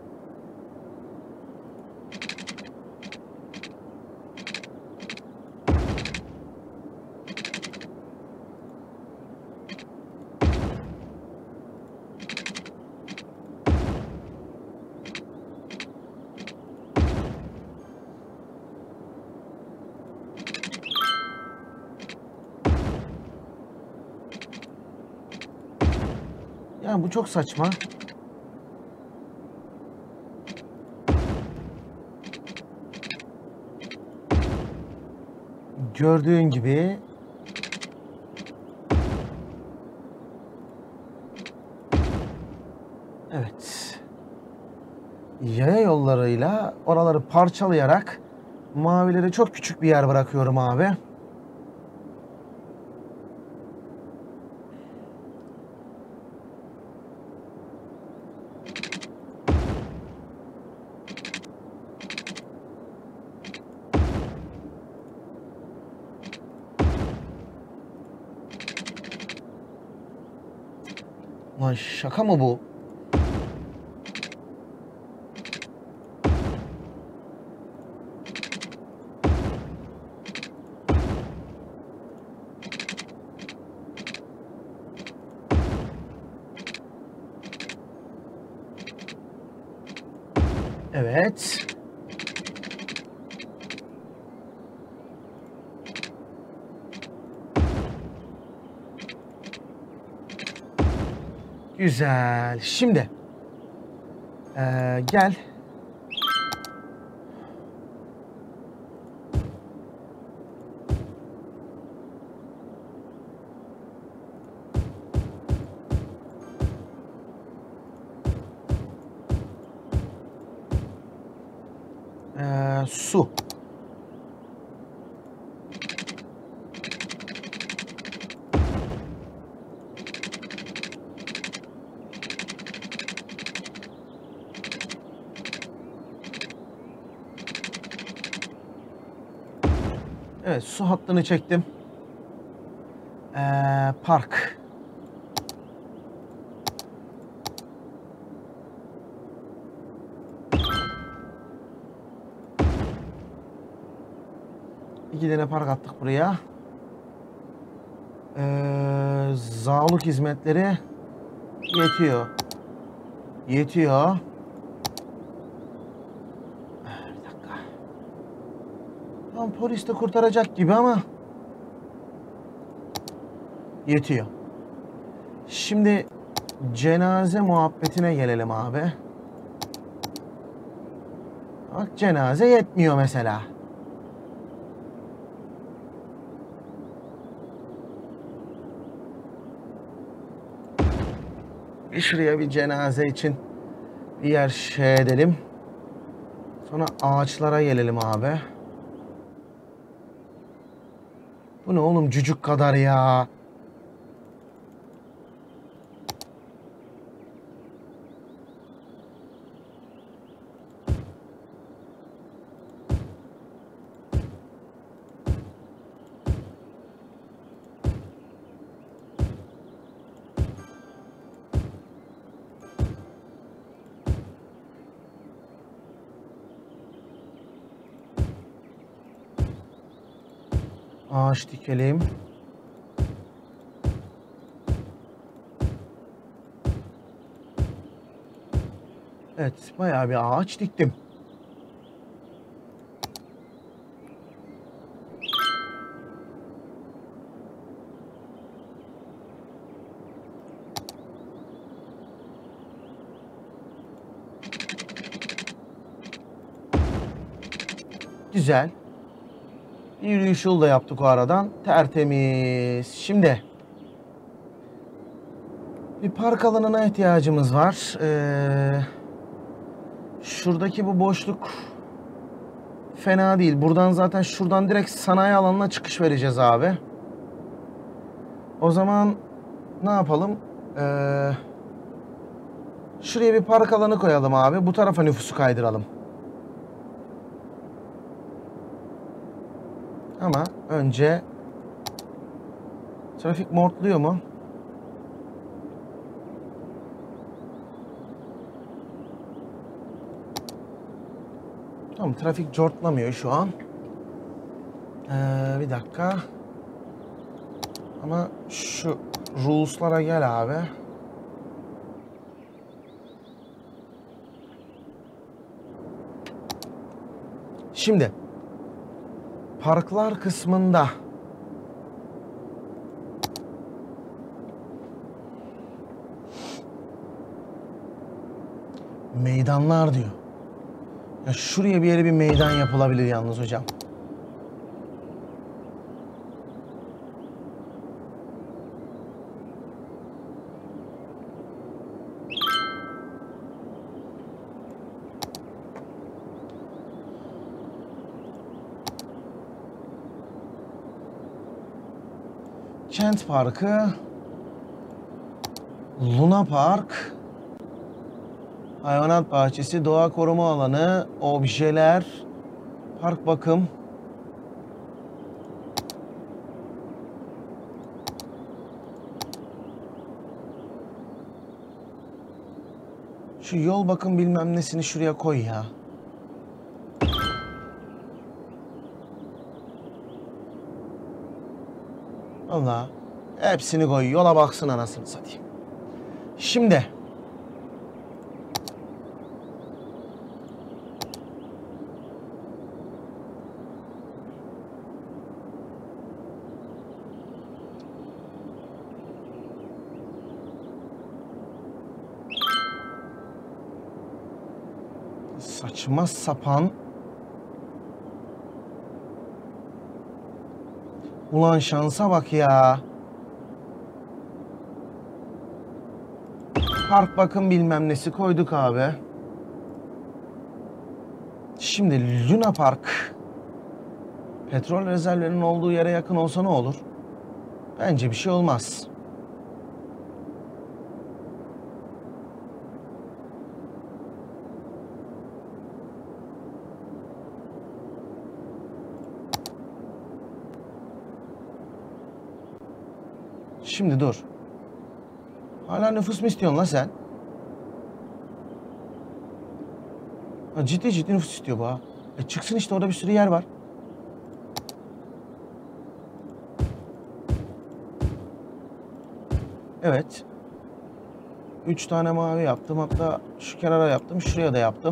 yani bu çok saçma. Gördüğün gibi evet. Yaya yollarıyla oraları parçalayarak Mavilere çok küçük bir yer bırakıyorum abi. Lan şaka mı bu? Evet. Güzel. Şimdi gel. Su. Evet, su hattını çektim. Park. İki tane park attık buraya. Sağlık hizmetleri yetiyor. Yetiyor. Bir dakika. Tam polis de kurtaracak gibi ama yetiyor. Şimdi cenaze muhabbetine gelelim abi. Bak cenaze yetmiyor mesela. Şuraya bir cenaze için bir yer şey edelim. Sonra ağaçlara gelelim abi. Bu ne oğlum cücük kadar ya. Ağaç dikelim. Evet, bayağı bir ağaç diktim. Güzel. Yürüyüş yolu da yaptık o aradan. Tertemiz. Şimdi bir park alanına ihtiyacımız var. Şuradaki bu boşluk fena değil. Buradan zaten şuradan direkt sanayi alanına çıkış vereceğiz abi. O zaman ne yapalım? Şuraya bir park alanı koyalım abi. Bu tarafa nüfusu kaydıralım. Ama önce trafik mortluyor mu? Tamam, trafik cortlamıyor şu an. Bir dakika. Ama şu rules'lara gel abi. Şimdi parklar kısmında meydanlar diyor. Ya şuraya bir yere bir meydan yapılabilir yalnız hocam. Kent Parkı, Luna Park, hayvanat bahçesi, doğa koruma alanı, objeler, park bakım. Şu yol bakım bilmem nesini şuraya koy ya. Allah. Hepsini koy. Yola baksın anasını satayım. Şimdi. Saçma sapan. Ulan şansa bak ya. Park bakım bilmem nesi koyduk abi. Şimdi Luna Park. Petrol rezervlerinin olduğu yere yakın olsa ne olur? Bence bir şey olmaz. Şimdi dur. Hala nüfus mu istiyorsun lan sen? Ha, ciddi nüfus istiyor bu ha. Çıksın işte, orada bir sürü yer var. Evet. 3 tane mavi yaptım. Hatta şu kenara yaptım. Şuraya da yaptım.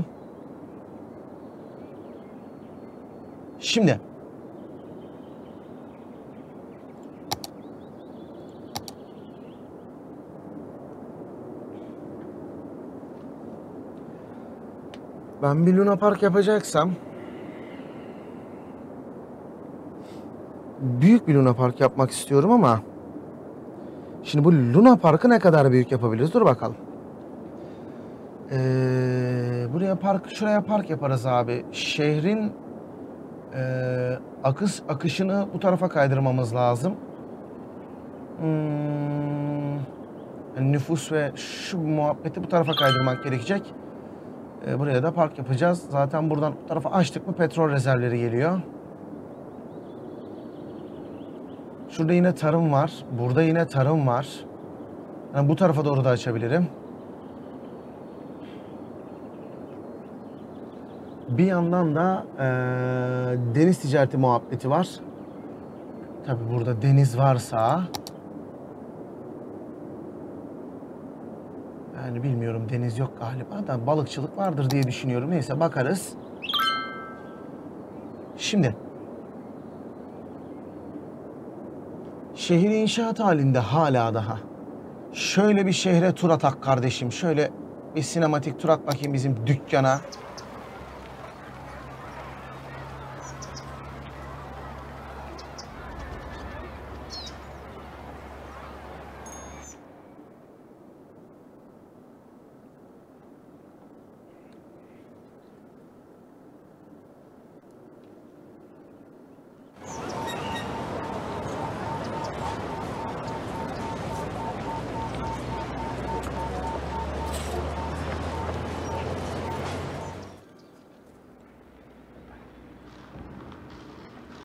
Şimdi. Ben bir Luna Park yapacaksam büyük bir Luna Park yapmak istiyorum ama şimdi bu Luna Park'ı ne kadar büyük yapabiliriz? Dur bakalım. Buraya park, şuraya park yaparız abi. Şehrin akışını bu tarafa kaydırmamız lazım. Yani nüfus ve şu muhabbeti bu tarafa kaydırmak gerekecek. Buraya da park yapacağız. Zaten buradan bu tarafa açtık mı petrol rezervleri geliyor. Şurada yine tarım var. Burada yine tarım var. Yani bu tarafa doğru da açabilirim. Bir yandan da deniz ticareti muhabbeti var. Tabi burada deniz varsa, yani bilmiyorum, deniz yok galiba da balıkçılık vardır diye düşünüyorum. Neyse bakarız. Şimdi şehir inşaat halinde hala daha. Şöyle bir şehre tur atak kardeşim. Şöyle bir sinematik tur at bakayım bizim dükkana.